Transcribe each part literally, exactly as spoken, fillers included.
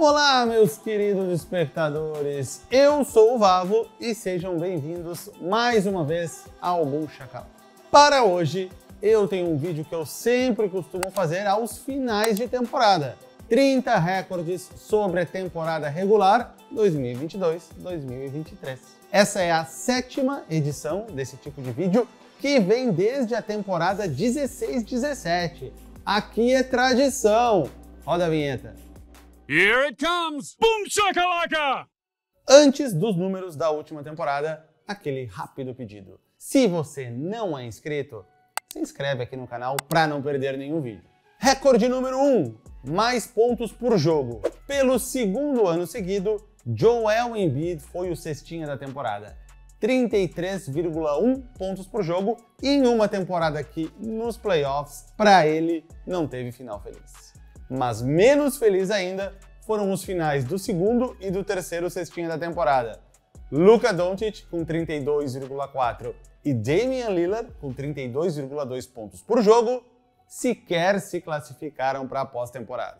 Olá, meus queridos espectadores, eu sou o Vavo e sejam bem-vindos mais uma vez ao Bull Shakalaka. Para hoje, eu tenho um vídeo que eu sempre costumo fazer aos finais de temporada. trinta recordes sobre a temporada regular dois mil e vinte e dois dois mil e vinte e três. Essa é a sétima edição desse tipo de vídeo que vem desde a temporada dezesseis dezessete. Aqui é tradição. Roda a vinheta. Here it comes! Boom shakalaka! Antes dos números da última temporada, aquele rápido pedido. Se você não é inscrito, se inscreve aqui no canal para não perder nenhum vídeo. Recorde número um, mais pontos por jogo. Pelo segundo ano seguido, Joel Embiid foi o cestinha da temporada. trinta e três vírgula um pontos por jogo em uma temporada que, nos playoffs, para ele não teve final feliz. Mas menos feliz ainda foram os finais do segundo e do terceiro cestinha da temporada. Luka Doncic com trinta e dois vírgula quatro e Damian Lillard com trinta e dois vírgula dois pontos por jogo sequer se classificaram para a pós-temporada.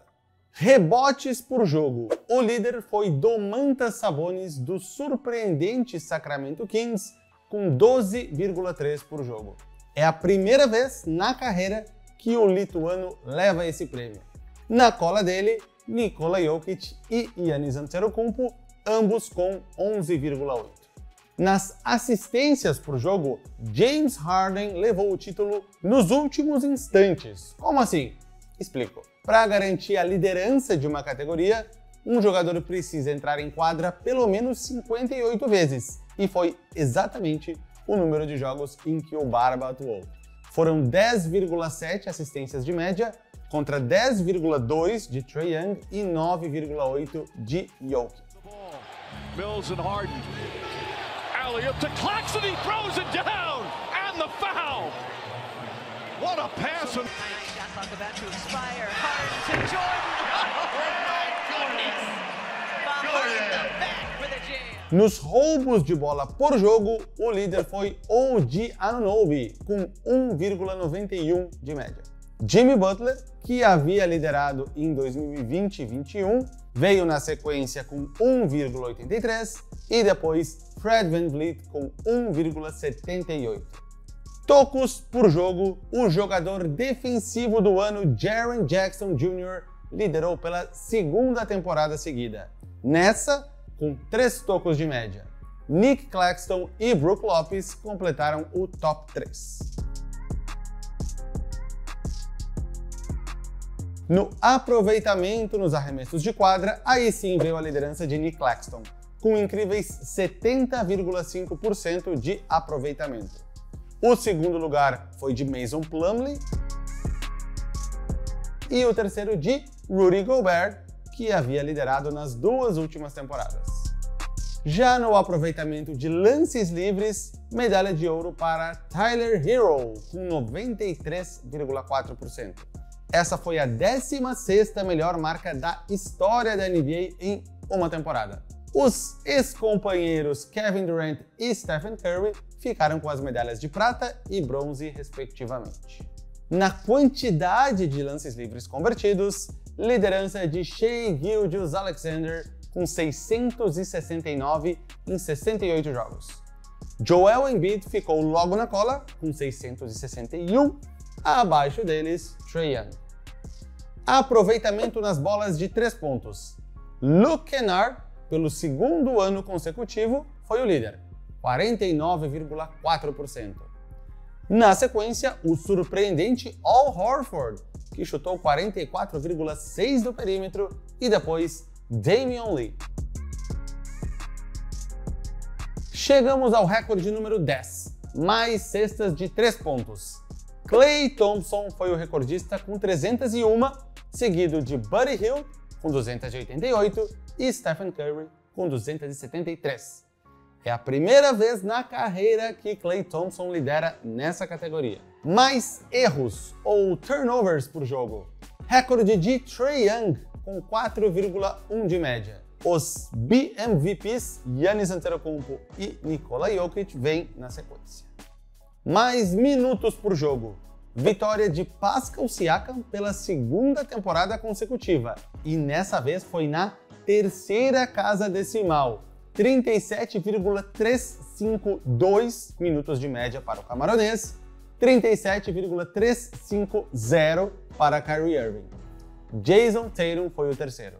Rebotes por jogo. O líder foi Domantas Sabonis do surpreendente Sacramento Kings com doze vírgula três por jogo. É a primeira vez na carreira que o lituano leva esse prêmio. Na cola dele, Nikola Jokic e Giannis Antetokounmpo, ambos com onze vírgula oito. Nas assistências por jogo, James Harden levou o título nos últimos instantes. Como assim? Explico. Para garantir a liderança de uma categoria, um jogador precisa entrar em quadra pelo menos cinquenta e oito vezes, e foi exatamente o número de jogos em que o Barba atuou. Foram dez vírgula sete assistências de média, contra dez vírgula dois de Trae Young e nove vírgula oito de Jokic. Mills and Harden. Alley up to Claxton, he throws it down, and the foul. What a pass! Shot clock about to expire. Harden to Jordan. Oh my goodness! Behind the back with a jam. Nos roubos de bola por jogo, o líder foi O G Anunoby, com um vírgula noventa e um de média. Jimmy Butler, que havia liderado em dois mil e vinte e vinte e um, veio na sequência com um vírgula oitenta e três e depois Fred VanVleet com um vírgula setenta e oito. Tocos por jogo, o jogador defensivo do ano Jaren Jackson Júnior liderou pela segunda temporada seguida. Nessa, com três tocos de média. Nick Claxton e Brook Lopez completaram o top três. No aproveitamento nos arremessos de quadra, aí sim veio a liderança de Nick Claxton, com incríveis setenta vírgula cinco por cento de aproveitamento. O segundo lugar foi de Mason Plumlee e o terceiro de Rudy Gobert, que havia liderado nas duas últimas temporadas. Já no aproveitamento de lances livres, medalha de ouro para Tyler Hero, com noventa e três vírgula quatro por cento. Essa foi a décima sexta melhor marca da história da N B A em uma temporada. Os ex-companheiros Kevin Durant e Stephen Curry ficaram com as medalhas de prata e bronze, respectivamente. Na quantidade de lances livres convertidos, liderança de Shai Gilgeous-Alexander com seiscentos e sessenta e nove em sessenta e oito jogos. Joel Embiid ficou logo na cola com seiscentos e sessenta e um, abaixo deles Trae Young. Aproveitamento nas bolas de três pontos. Luke Kennard, pelo segundo ano consecutivo, foi o líder, quarenta e nove vírgula quatro por cento. Na sequência, o surpreendente Al Horford, que chutou quarenta e quatro vírgula seis do perímetro, e depois Damian Lee. Chegamos ao recorde número dez, mais cestas de três pontos. Klay Thompson foi o recordista com trezentos e um, seguido de Buddy Hield com duzentos e oitenta e oito e Stephen Curry com duzentos e setenta e três. É a primeira vez na carreira que Klay Thompson lidera nessa categoria. Mais erros ou turnovers por jogo. Recorde de Trae Young com quatro vírgula um de média. Os B M V Ps Giannis Antetokounmpo e Nikola Jokic vêm na sequência. Mais minutos por jogo. Vitória de Pascal Siakam pela segunda temporada consecutiva, e nessa vez foi na terceira casa decimal, trinta e sete vírgula trezentos e cinquenta e dois minutos de média para o camaronês, trinta e sete vírgula trezentos e cinquenta para Kyrie Irving. Jason Tatum foi o terceiro.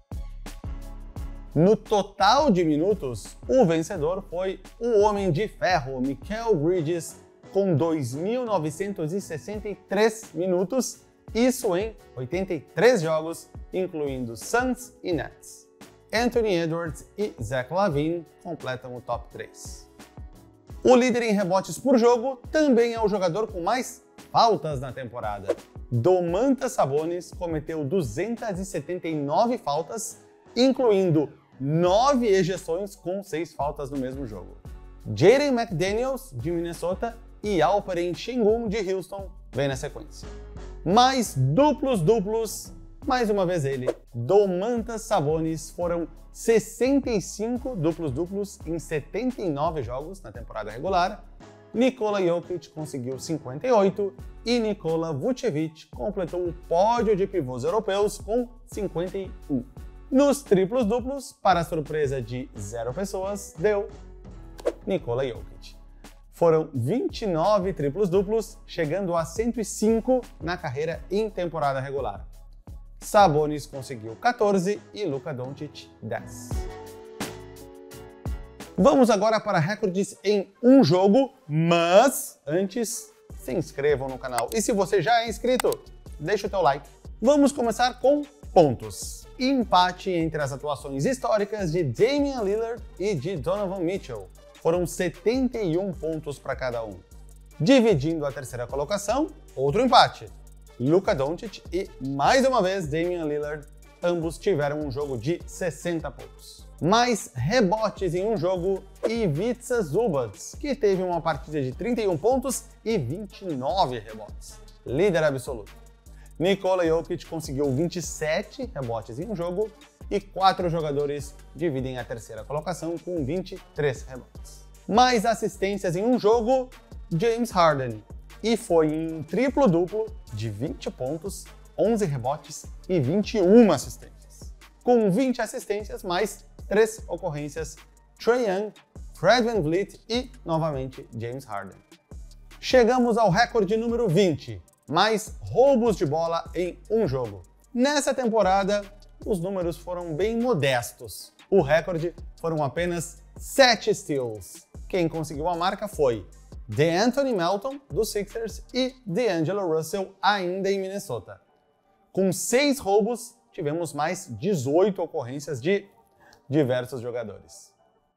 No total de minutos, o vencedor foi o Homem de Ferro, Mikal Bridges, com dois mil novecentos e sessenta e três minutos, isso em oitenta e três jogos, incluindo Suns e Nets. Anthony Edwards e Zach LaVine completam o top três. O líder em rebotes por jogo também é o jogador com mais faltas na temporada. Domantas Sabonis cometeu duzentas e setenta e nove faltas, incluindo nove ejeções com seis faltas no mesmo jogo. Jaden McDaniels, de Minnesota, e Alperen Sengun, de Houston, vem na sequência. Mais duplos-duplos, mais uma vez ele, Domantas Sabonis, foram sessenta e cinco duplos-duplos em setenta e nove jogos na temporada regular. Nikola Jokic conseguiu cinquenta e oito e Nikola Vucevic completou o pódio de pivôs europeus com cinquenta e um. Nos triplos-duplos, para a surpresa de zero pessoas, deu Nikola Jokic. Foram vinte e nove triplos-duplos, chegando a cento e cinco na carreira em temporada regular. Sabonis conseguiu quatorze e Luka Doncic dez. Vamos agora para recordes em um jogo, mas antes, se inscrevam no canal. E se você já é inscrito, deixa o teu like. Vamos começar com pontos. Empate entre as atuações históricas de Damian Lillard e de Donovan Mitchell. Foram setenta e um pontos para cada um. Dividindo a terceira colocação, outro empate. Luka Doncic e, mais uma vez, Damian Lillard, ambos tiveram um jogo de sessenta pontos. Mais rebotes em um jogo, Ivica Zubac, que teve uma partida de trinta e um pontos e vinte e nove rebotes. Líder absoluto. Nikola Jokic conseguiu vinte e sete rebotes em um jogo e quatro jogadores dividem a terceira colocação com vinte e três rebotes. Mais assistências em um jogo, James Harden, e foi em triplo-duplo de vinte pontos, onze rebotes e vinte e uma assistências. Com vinte assistências, mais três ocorrências, Trae Young, Fred VanVleet e, novamente, James Harden. Chegamos ao recorde número vinte, mais roubos de bola em um jogo. Nessa temporada, os números foram bem modestos. O recorde foram apenas sete steals. Quem conseguiu a marca foi DeAnthony Melton, dos Sixers, e D'Angelo Russell, ainda em Minnesota. Com seis roubos, tivemos mais dezoito ocorrências de diversos jogadores.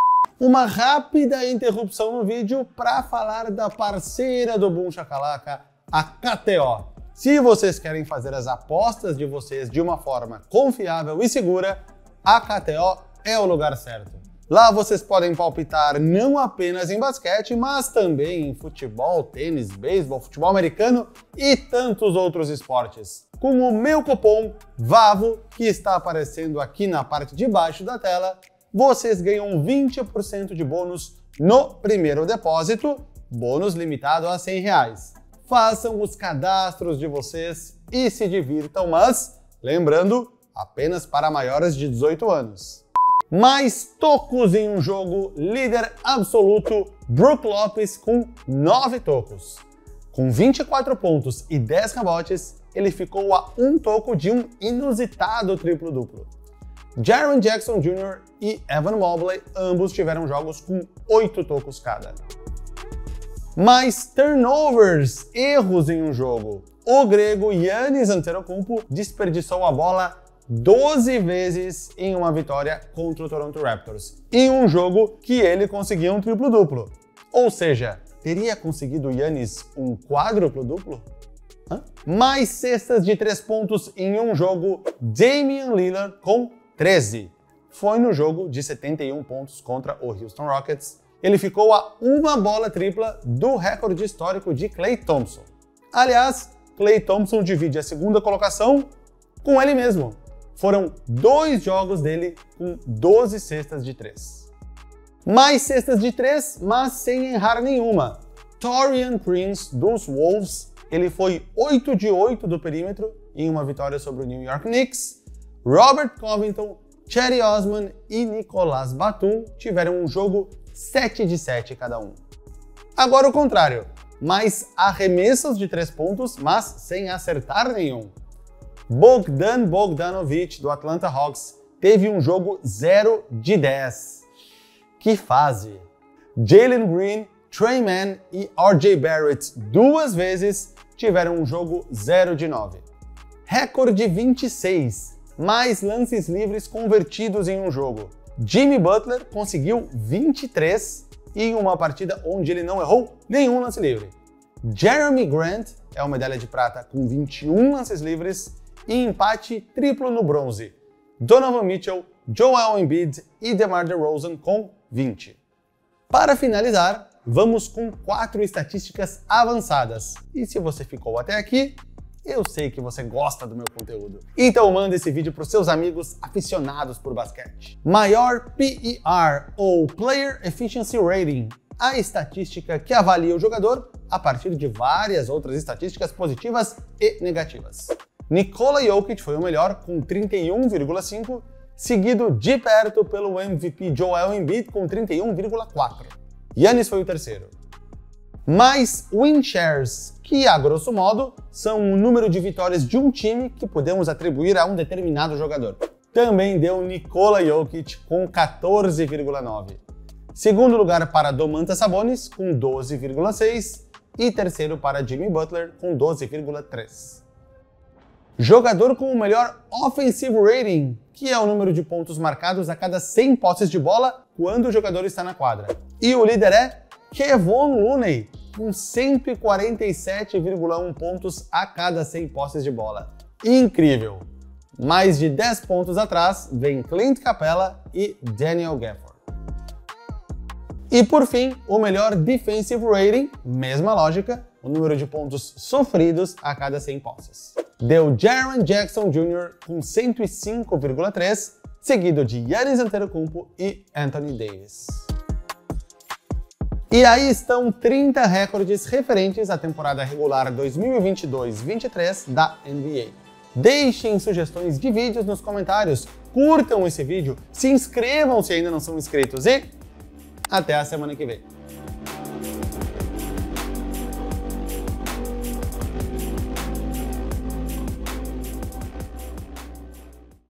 Uma rápida interrupção no vídeo para falar da parceira do Boom Shakalaka, a K T O. Se vocês querem fazer as apostas de vocês de uma forma confiável e segura, a K T O é o lugar certo. Lá vocês podem palpitar não apenas em basquete, mas também em futebol, tênis, beisebol, futebol americano e tantos outros esportes. Com o meu cupom VAVO, que está aparecendo aqui na parte de baixo da tela, vocês ganham vinte por cento de bônus no primeiro depósito, bônus limitado a cem reais. Façam os cadastros de vocês e se divirtam, mas, lembrando, apenas para maiores de dezoito anos. Mais tocos em um jogo, líder absoluto, Brook Lopes com nove tocos. Com vinte e quatro pontos e dez rebotes, ele ficou a um toco de um inusitado triplo-duplo. Jaren Jackson Júnior e Evan Mobley ambos tiveram jogos com oito tocos cada. Mais turnovers, erros em um jogo. O grego Giannis Antetokounmpo desperdiçou a bola doze vezes em uma vitória contra o Toronto Raptors, em um jogo que ele conseguiu um triplo-duplo. Ou seja, teria conseguido Giannis um quádruplo-duplo? Hã? Mais cestas de três pontos em um jogo, Damian Lillard com treze. Foi no jogo de setenta e um pontos contra o Houston Rockets. Ele ficou a uma bola tripla do recorde histórico de Klay Thompson. Aliás, Klay Thompson divide a segunda colocação com ele mesmo. Foram dois jogos dele com doze cestas de três. Mais cestas de três, mas sem errar nenhuma. Taurean Prince, dos Wolves, ele foi oito de oito do perímetro em uma vitória sobre o New York Knicks. Robert Covington, Cedi Osman e Nicolas Batum tiveram um jogo sete de sete cada um. Agora o contrário, mais arremessos de três pontos, mas sem acertar nenhum. Bogdan Bogdanovic, do Atlanta Hawks, teve um jogo zero de dez. Que fase! Jalen Green, Trey Mann e R J Barrett duas vezes tiveram um jogo zero de nove. Recorde vinte e seis, mais lances livres convertidos em um jogo. Jimmy Butler conseguiu vinte e três em uma partida onde ele não errou nenhum lance livre. Jeremy Grant é uma medalha de prata com vinte e um lances livres e empate triplo no bronze. Donovan Mitchell, Joel Embiid e DeMar DeRozan com vinte. Para finalizar, vamos com quatro estatísticas avançadas. E se você ficou até aqui, eu sei que você gosta do meu conteúdo. Então manda esse vídeo para os seus amigos aficionados por basquete. Maior P E R, ou Player Efficiency Rating, a estatística que avalia o jogador a partir de várias outras estatísticas positivas e negativas. Nikola Jokic foi o melhor com trinta e um vírgula cinco, seguido de perto pelo M V P Joel Embiid com trinta e um vírgula quatro. Giannis foi o terceiro. Mais win shares, que a grosso modo são o número de vitórias de um time que podemos atribuir a um determinado jogador. Também deu Nikola Jokic com quatorze vírgula nove. Segundo lugar para Domantas Sabonis com doze vírgula seis e terceiro para Jimmy Butler com doze vírgula três. Jogador com o melhor offensive rating, que é o número de pontos marcados a cada cem posses de bola quando o jogador está na quadra. E o líder é Kevon Looney, com cento e quarenta e sete vírgula um pontos a cada cem posses de bola. Incrível! Mais de dez pontos atrás vem Clint Capela e Daniel Gafford. E por fim, o melhor defensive rating, mesma lógica, o número de pontos sofridos a cada cem posses. Deu Jaren Jackson Júnior com cento e cinco vírgula três, seguido de Giannis Antetokounmpo e Anthony Davis. E aí estão trinta recordes referentes à temporada regular dois mil e vinte e dois vinte e três da N B A. Deixem sugestões de vídeos nos comentários, curtam esse vídeo, se inscrevam se ainda não são inscritos e até a semana que vem.